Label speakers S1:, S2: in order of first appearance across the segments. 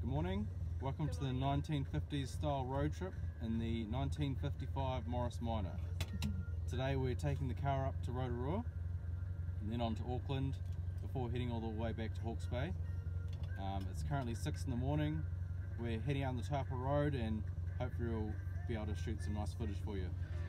S1: Good morning, welcome to the 1950s style road trip in the 1955 Morris Minor. Today we're taking the car up to Rotorua and then on to Auckland before heading all the way back to Hawke's Bay. It's currently 6 in the morning, we're heading out on the Taupo Road and hopefully we'll be able to shoot some nice footage for you.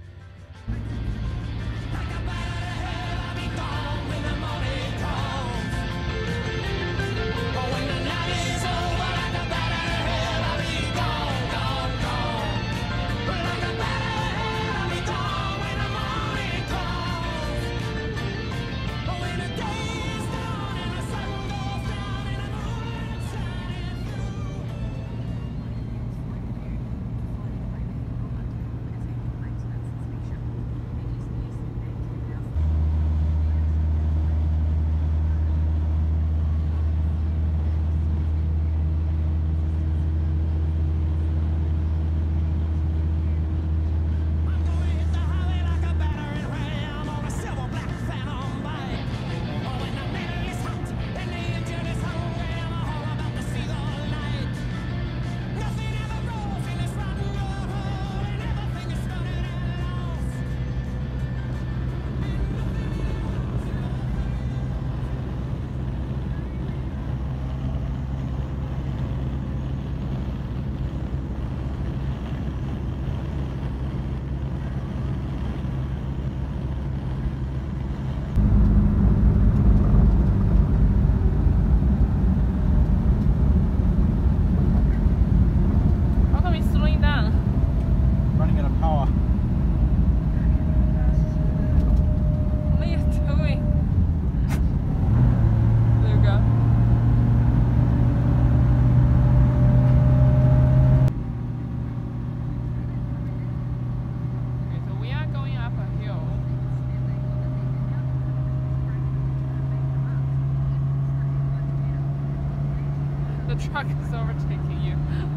S2: The truck is overtaking you.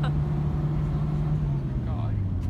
S2: God.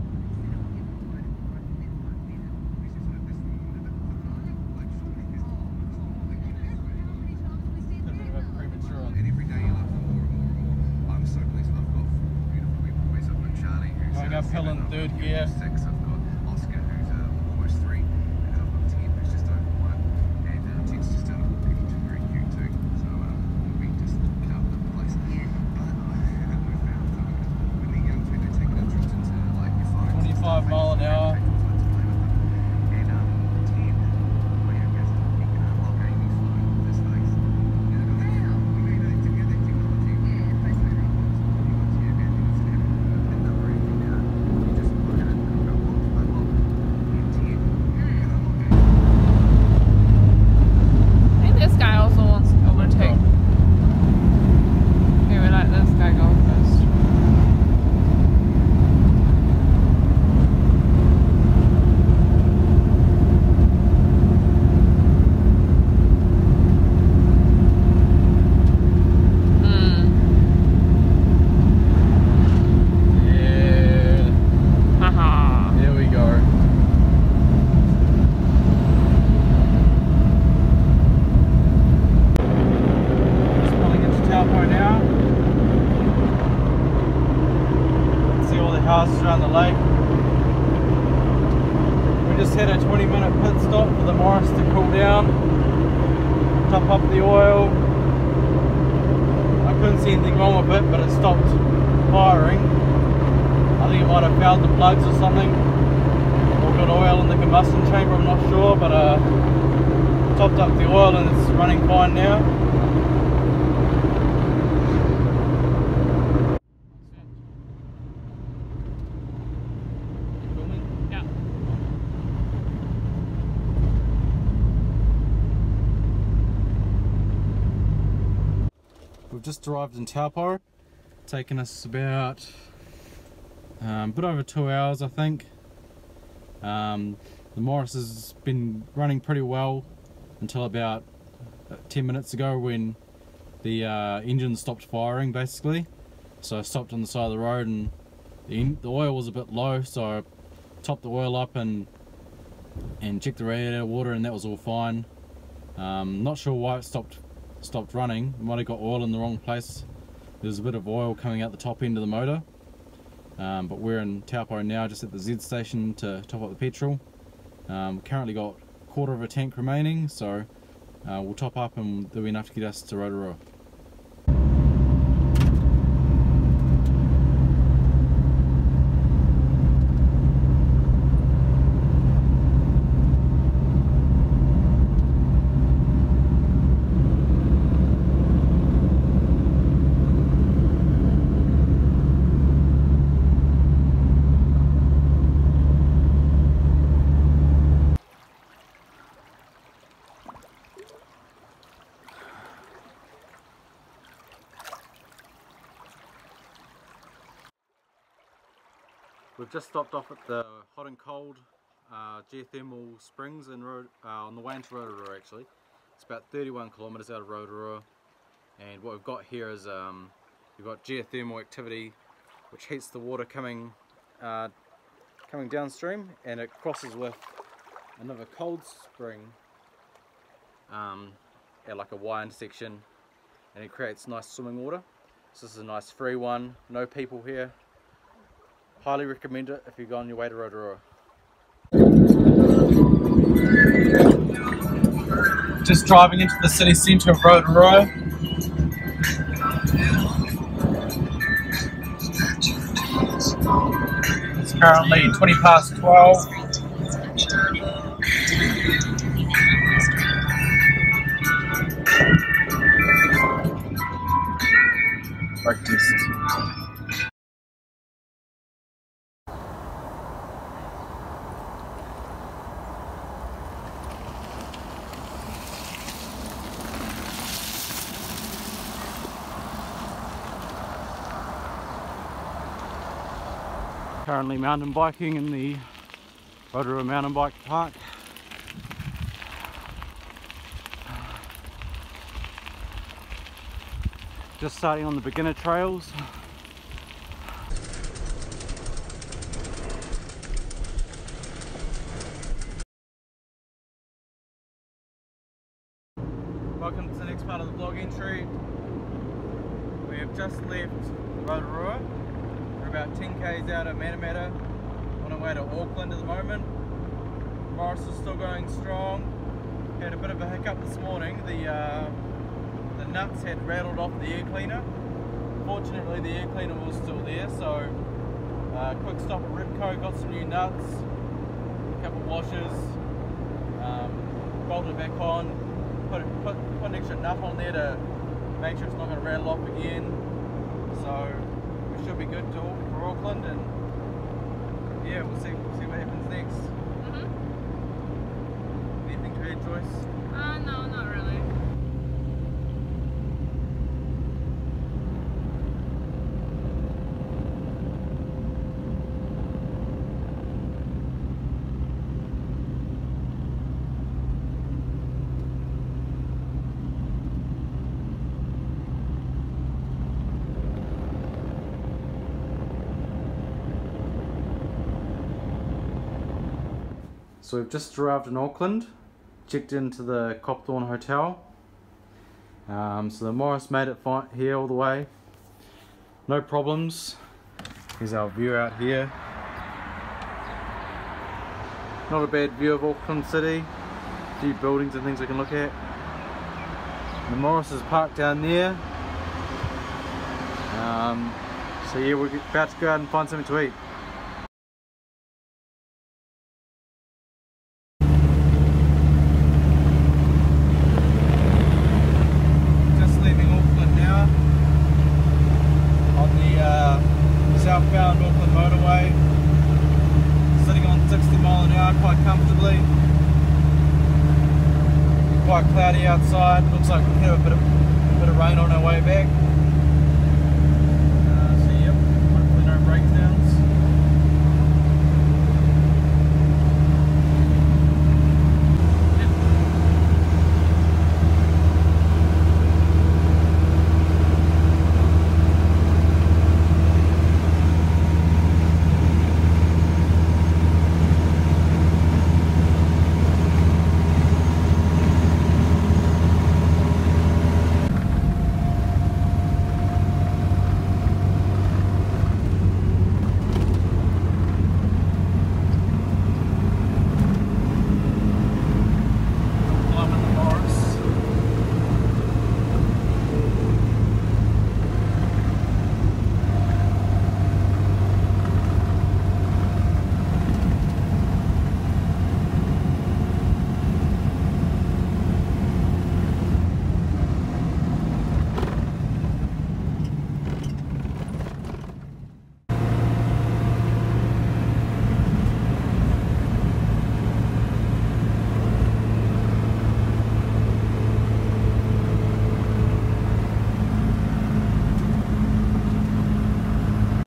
S1: A bit of a premature.
S3: And every day you love them more and more and more. I'm so pleased. I've got beautiful wee boys. I've got Charlie, who's
S1: Going uphill in third gear.
S3: 6. I've got Oscar, who's almost 3, and I've got Ted, who's just over 1. And Ted's just started walking, which is very cute too. So we just can't live the place. Yeah. But I we found when they're young, when they take an interest into like your phones,
S1: 25 mile an hour.
S3: And Ted, my youngest, he can unlock Amy's phone with his face. You know, we made it together, technology.
S2: I think this guy also wants to overtake. Okay, we let this guy go first.
S1: Yeah.
S2: Haha.
S1: There we go. Just pulling into Taupo now. See all the houses around the lake. We just had a 20-minute pit stop for the Morris to cool down, top up the oil. I couldn't see anything wrong with it, but it stopped firing. I think it might have fouled the plugs or something, or got oil in the combustion chamber, I'm not sure, but topped up the oil and it's running fine now.
S2: Yeah.
S1: We've just arrived in Taupo, taken us about a bit over 2 hours I think. The Morris has been running pretty well until about 10 minutes ago when the engine stopped firing basically. So I stopped on the side of the road and the oil was a bit low, so I topped the oil up and checked the radiator water and that was all fine. Not sure why it stopped running. Might have got oil in the wrong place. there's a bit of oil coming out the top end of the motor. But we're in Taupo now, just at the Z station to top up the petrol. Currently got a quarter of a tank remaining, so we'll top up and there'll be enough to get us to Rotorua. We've just stopped off at the hot and cold geothermal springs in on the way into Rotorua actually. It's about 31 kilometres out of Rotorua, and what we've got here is you've got geothermal activity which heats the water coming downstream, and it crosses with another cold spring at like a Y intersection, and it creates nice swimming water. So this is a nice free one, no people here. Highly recommend it if you go on your way to Rotorua. Just driving into the city centre of Rotorua. It's currently 12:20. Breakfast. Currently mountain biking in the Rotorua mountain bike park. Just starting on the beginner trails. Welcome to the next part of the vlog entry. We have just left Rotorua. We're about 10 k's out of Manamata, on our way to Auckland at the moment. Morris is still going strong. Had a bit of a hiccup this morning. The nuts had rattled off the air cleaner. Fortunately the air cleaner was still there, so quick stop at Ripco, got some new nuts, a couple of washers, bolted it back on, put an extra nut on there to make sure it's not going to rattle off again. So we should be good for Auckland, and yeah, we'll see what happens next. Anything to add, Joyce?
S2: No, not really.
S1: So we've just arrived in Auckland, checked into the Copthorne Hotel. So the Morris made it fine here all the way, no problems. Here's our view out here. Not a bad view of Auckland City, a few buildings and things we can look at. The Morris is parked down there. So yeah, we're about to go out and find something to eat. Southbound Auckland motorway, sitting on 60 mile an hour quite comfortably. Quite cloudy outside, looks like we have a bit of rain on our way back. So yep, hopefully no breakdowns.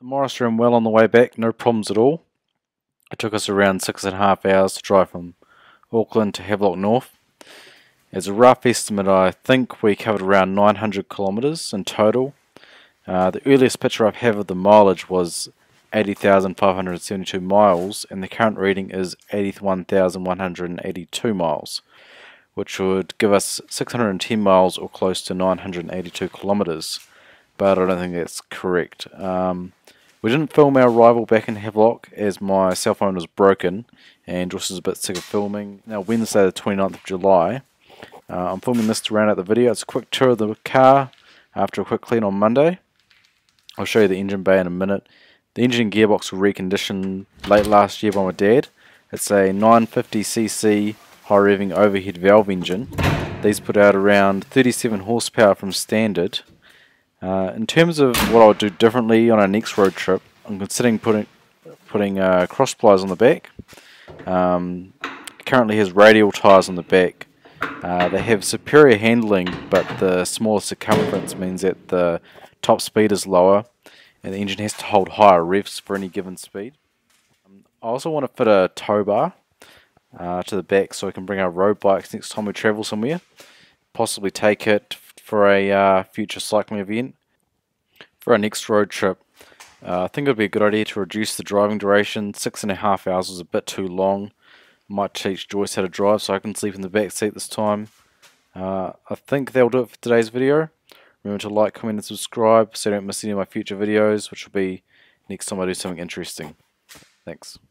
S1: Morris ran well on the way back, no problems at all. It took us around 6.5 hours to drive from Auckland to Havelock North. As a rough estimate, I think we covered around 900 kilometres in total. The earliest picture I have of the mileage was 80,572 miles, and the current reading is 81,182 miles, which would give us 610 miles or close to 982 kilometres, but I don't think that's correct. We didn't film our arrival back in Havelock as my cell phone was broken and Joyce was a bit sick of filming. Now Wednesday the 29th of July, I'm filming this to round out the video. It's a quick tour of the car after a quick clean on Monday. I'll show you the engine bay in a minute. The engine and gearbox were reconditioned late last year by my dad. It's a 950cc high revving overhead valve engine. These put out around 37 horsepower from standard. In terms of what I'll do differently on our next road trip, I'm considering putting cross plies on the back. It currently has radial tyres on the back. They have superior handling, but the smaller circumference means that the top speed is lower and the engine has to hold higher revs for any given speed. I also want to fit a tow bar to the back so we can bring our road bikes next time we travel somewhere. Possibly take it for a future cycling event. For our next road trip, I think it would be a good idea to reduce the driving duration. 6.5 hours is a bit too long. Might teach Joyce how to drive so I can sleep in the back seat this time. I think that'll do it for today's video. Remember to like, comment and subscribe so you don't miss any of my future videos, which will be next time I do something interesting. Thanks.